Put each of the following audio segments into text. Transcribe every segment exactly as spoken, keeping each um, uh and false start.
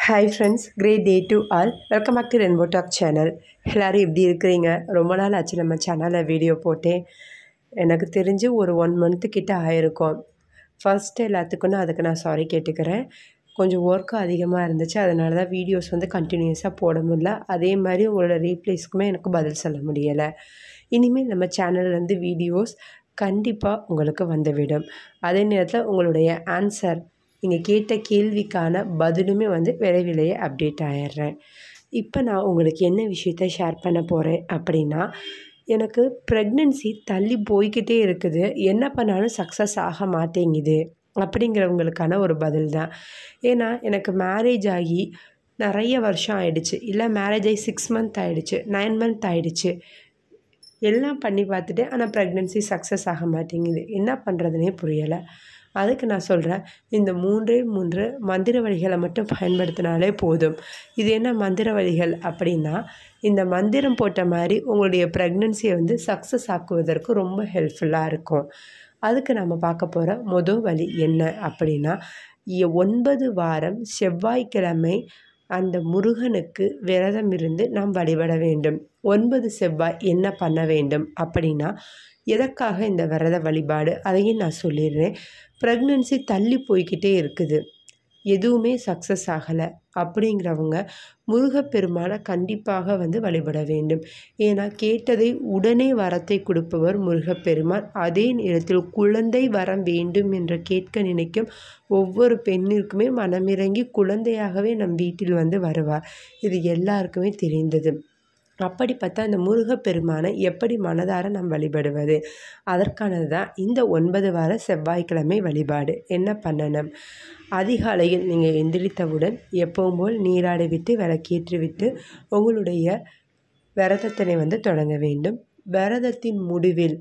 Hi friends, great day to all. Welcome back to Rainbow Talk channel. எல்லோரும் எப்படி இருக்கிறீங்க? ரொம்ப நாள் ஆச்சு நம்ம சேனலில் வீடியோ போட்டேன். எனக்கு தெரிஞ்சு ஒரு ஒன் மந்த்து கிட்ட ஆயிருக்கும். ஃபர்ஸ்ட்டு எல்லாத்துக்கும் நான் அதுக்கு நான் சாரி கேட்டுக்கிறேன். கொஞ்சம் ஒர்க்கு அதிகமாக இருந்துச்சு, அதனால தான் வீடியோஸ் வந்து கண்டினியூஸாக போட முடியல. அதே மாதிரி உங்களோட ரீப்ளேஸ்க்குமே எனக்கு பதில் சொல்ல முடியலை. இனிமேல் நம்ம சேனல்லேருந்து வீடியோஸ் கண்டிப்பாக உங்களுக்கு வந்துவிடும். அதே நேரத்தில் உங்களுடைய ஆன்சர், நீங்கள் கேட்ட கேள்விக்கான பதிலுமே வந்து விரைவிலேயே அப்டேட் ஆகிடுறேன். இப்போ நான் உங்களுக்கு என்ன விஷயத்த ஷேர் பண்ண போகிறேன் அப்படின்னா, எனக்கு ப்ரெக்னென்சி தள்ளி போய்கிட்டே இருக்குது, என்ன பண்ணாலும் சக்ஸஸ் ஆக மாட்டேங்குது அப்படிங்கிறவங்களுக்கான ஒரு பதில் தான். ஏன்னா எனக்கு மேரேஜ் ஆகி நிறைய வருஷம் ஆயிடுச்சு, இல்லை மேரேஜ் ஆகி சிக்ஸ் மந்த் ஆகிடுச்சு, நைன் மந்த் ஆகிடுச்சு, எல்லாம் பண்ணி பார்த்துட்டு ஆனால் ப்ரெக்னென்சி சக்ஸஸ் ஆக மாட்டேங்குது. என்ன பண்ணுறதுனே புரியலை. அதுக்கு நான் சொல்கிறேன், இந்த மூன்றே மூன்று மந்திர வழிகளை மட்டும் பயன்படுத்தினாலே போதும். இது என்ன மந்திர வழிகள் அப்படின்னா, இந்த மந்திரம் போட்ட மாதிரி உங்களுடைய ப்ரெக்னென்சியை வந்து சக்ஸஸ் ஆக்குவதற்கு ரொம்ப ஹெல்ப்ஃபுல்லாக இருக்கும். அதுக்கு நம்ம பார்க்க போகிற மொதல் வழி என்ன அப்படின்னா, ஒன்பது வாரம் செவ்வாய்க்கிழமை அந்த முருகனுக்கு விரதம் இருந்து நாம் வழிபட வேண்டும். ஒன்பது செவ்வாய் என்ன பண்ண வேண்டும் அப்படின்னா, எதற்காக இந்த விரத வழிபாடு அதையும் நான் சொல்லிடுறேன். ப்ரெக்னென்சி தள்ளி போய்கிட்டே இருக்குது, எதுவுமே சக்ஸஸ் ஆகலை அப்படிங்கிறவங்க முருகப்பெருமானை கண்டிப்பாக வந்து வழிபட வேண்டும். ஏன்னா கேட்டதை உடனே வரத்தை கொடுப்பவர் முருகப்பெருமான். அதே நேரத்தில் குழந்தை வரம் வேண்டும் என்று கேட்க நினைக்கும் ஒவ்வொரு பெண்ணிற்குமே மனமிறங்கி குழந்தையாகவே நம் வீட்டில் வந்து வருவார். இது எல்லாருக்குமே தெரிந்தது. அப்படிப்பட்ட அந்த முருகப்பெருமானை எப்படி மனதார நாம் வழிபடுவது, அதற்கானது தான் இந்த ஒன்பது வார செவ்வாய்க்கிழமை வழிபாடு. என்ன பண்ணணும்? அதிகாலையில் நீங்கள் எந்திரித்தவுடன் எப்பவும் போல் நீராடி விட்டு விளக்கேற்றி விட்டு உங்களுடைய விரதத்தினை வந்து தொடங்க வேண்டும். விரதத்தின் முடிவில்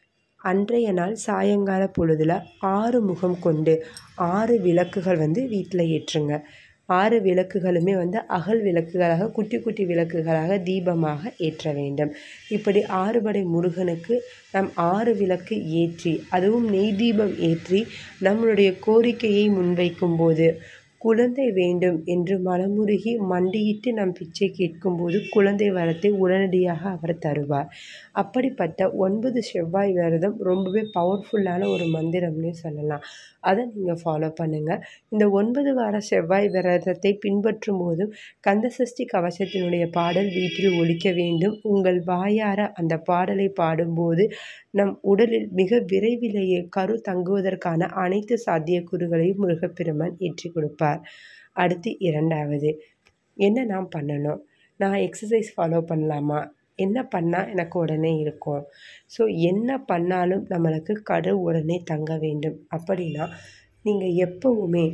அன்றைய நாள் சாயங்கால பொழுதில் ஆறு முகம் கொண்டு ஆறு விளக்குகள் வந்து வீட்டில் ஏற்றுங்க. ஆறு விளக்குகளுமே வந்து அகல் விளக்குகளாக, குட்டி குட்டி விளக்குகளாக தீபமாக ஏற்ற வேண்டும். இப்படி ஆறுபடை முருகனுக்கு நாம் ஆறு விளக்கு ஏற்றி, அதுவும் நெய் தீபம் ஏற்றி நம்மளுடைய கோரிக்கையை முன்வைக்கும் போது, குழந்தை வேண்டும் என்று மனமுருகி மண்டியிட்டு நாம் பிச்சை கேட்கும்போது குழந்தை வரத்தை உடனடியாக அவர் தருவார். அப்படிப்பட்ட ஒன்பது செவ்வாய் விரதம் ரொம்பவே பவர்ஃபுல்லான ஒரு மந்திரம்னே சொல்லலாம். அதை நீங்கள் ஃபாலோ பண்ணுங்கள். இந்த ஒன்பது வார செவ்வாய் விரதத்தை பின்பற்றும் போதும் கந்தசஷ்டி கவசத்தினுடைய பாடல் வீட்டில் ஒலிக்க வேண்டும். உங்கள் வாயார அந்த பாடலை பாடும்போது நம் உடலில் மிக விரைவிலேயே கரு தங்குவதற்கான அனைத்து சாத்தியக்கூறுகளையும் முருகப்பெருமான் ஏற்றி கொடுப்பார். அடுத்து இரண்டாவது என்ன நாம் பண்ணணும்? நான் எக்ஸசைஸ் ஃபாலோ பண்ணலாமா? என்ன பண்ணால் எனக்கு உடனே இருக்கும்? ஸோ என்ன பண்ணாலும் நம்மளுக்கு கரு உடனே தங்க வேண்டும் அப்படின்னா, நீங்கள் எப்போவுமே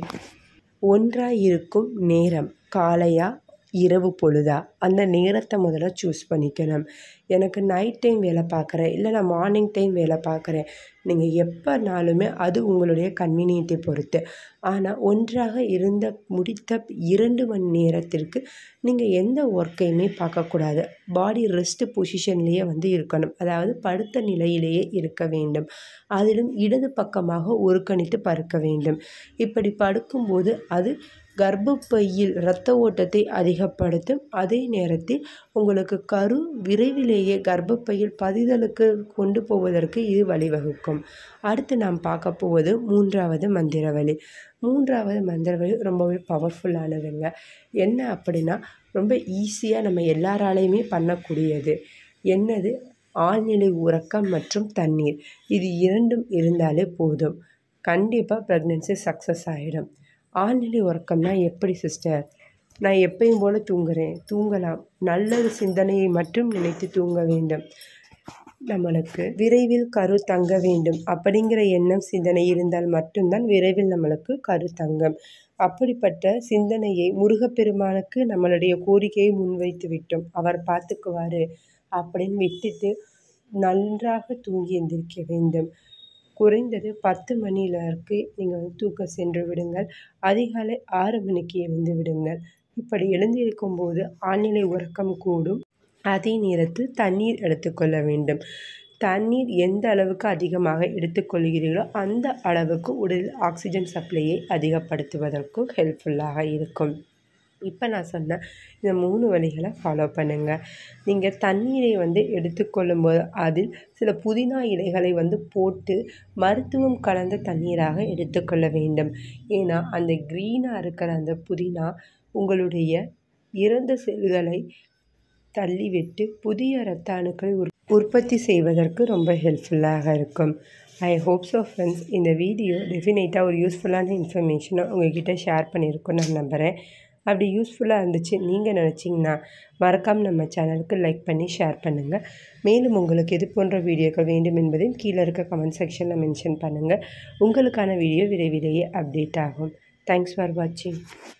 ஒன்றாக இருக்கும் நேரம் காலையா இரவு பொழுதா, அந்த நேரத்தை முதல்ல சூஸ் பண்ணிக்கணும். எனக்கு நைட் டைம் வேலை பார்க்குறேன், இல்லை நான் மார்னிங் டைம் வேலை பார்க்குறேன், நீங்கள் எப்போனாலுமே அது உங்களுடைய கன்வீனியன்ட்டை பொறுத்து. ஆனால் ஒன்றாக இருந்த முடித்த இரண்டு மணி நேரத்திற்கு நீங்கள் எந்த ஒர்க்கையுமே பார்க்கக்கூடாது. பாடி ரெஸ்ட் பொசிஷன்லேயே வந்து இருக்கணும், அதாவது படுத்த நிலையிலேயே இருக்க வேண்டும். அதிலும் இடது பக்கமாக ஒருக்கணித்து படுக்க வேண்டும். இப்படி படுக்கும்போது அது கர்ப்பப்பையில் இரத்த ஓட்டத்தை அதிகப்படுத்தும். அதே நேரத்தில் உங்களுக்கு கரு விரைவிலேயே கர்ப்பப்பையில் பதிதலுக்கு கொண்டு போவதற்கு இது வழிவகுக்கும். அடுத்து நாம் பார்க்க போவது மூன்றாவது மந்திர வழி. மூன்றாவது மந்திர வழி ரொம்பவே பவர்ஃபுல்லானதுங்க. என்ன அப்படின்னா, ரொம்ப ஈஸியாக நம்ம எல்லாராலையுமே பண்ணக்கூடியது. என்னது? ஆழ்நிலை உறக்கம் மற்றும் தண்ணீர். இது இரண்டும் இருந்தாலே போதும், கண்டிப்பாக ப்ரெக்னென்சி சக்ஸஸ் ஆகிடும். ஆழ்நிலை உறக்கம்னா எப்படி சிஸ்டர்? நான் எப்பயும் போல் தூங்குகிறேன். தூங்கலாம், நல்ல சிந்தனையை மட்டும் நினைத்து தூங்க வேண்டும். நம்மளுக்கு விரைவில் கரு தங்க வேண்டும் அப்படிங்கிற எண்ணம் சிந்தனை இருந்தால் மட்டும்தான் விரைவில் நம்மளுக்கு கரு தங்கும். அப்படிப்பட்ட சிந்தனையை முருகப்பெருமானுக்கு நம்மளுடைய கோரிக்கையை முன்வைத்து விட்டோம், அவர் பார்த்துக்குவார் அப்படின்னு விட்டுட்டு நன்றாக தூங்கி எந்திரிக்க வேண்டும். குறைந்தது பத்து மணியிலருக்கு நீங்கள் வந்து தூக்கம் சென்று விடுங்கள். அதிகாலை ஆறு மணிக்கு எழுந்து விடுங்கள். இப்படி எழுந்திருக்கும் போது ஆழ்நிலை உறக்கம் கூடும். அதே நேரத்தில் தண்ணீர் எடுத்துக்கொள்ள வேண்டும். தண்ணீர் எந்த அளவுக்கு அதிகமாக எடுத்துக்கொள்கிறீர்களோ அந்த அளவுக்கு உடலில் ஆக்சிஜன் சப்ளையை அதிகப்படுத்துவதற்கும் ஹெல்ப்ஃபுல்லாக இருக்கும். இப்போ நான் சொன்ன இந்த மூணு வழிகளை ஃபாலோ பண்ணுங்கள். நீங்கள் தண்ணீரை வந்து எடுத்துக்கொள்ளும்போது அதில் சில புதினா இலைகளை வந்து போட்டு மருத்துவம் கலந்த தண்ணீராக எடுத்துக்கொள்ள வேண்டும். ஏன்னா அந்த க்ரீனாக இருக்கிற அந்த புதினா உங்களுடைய இறந்த செல்களை தள்ளிவிட்டு புதிய இரத்த அணுக்களை உற் உற்பத்தி செய்வதற்கு ரொம்ப ஹெல்ப்ஃபுல்லாக இருக்கும். ஐ ஹோப் ஸோ ஃப்ரெண்ட்ஸ், இந்த வீடியோ டெஃபினட்டாக ஒரு யூஸ்ஃபுல்லான இன்ஃபர்மேஷனை உங்கள்கிட்ட ஷேர் பண்ணியிருக்கோன்னு நான் நம்புகிறேன். அப்படி யூஸ்ஃபுல்லாக இருந்துச்சு நீங்கள் நினச்சிங்கன்னா மறக்காமல் நம்ம சேனலுக்கு லைக் பண்ணி ஷேர் பண்ணுங்கள். மேலும் உங்களுக்கு எது போன்ற வீடியோக்கள் வேண்டும் என்பதையும் கீழே இருக்க கமெண்ட் செக்ஷனில் மென்ஷன் பண்ணுங்கள். உங்களுக்கான வீடியோ விரைவிலேயே அப்டேட் ஆகும். தேங்க்ஸ் ஃபார் வாட்சிங்.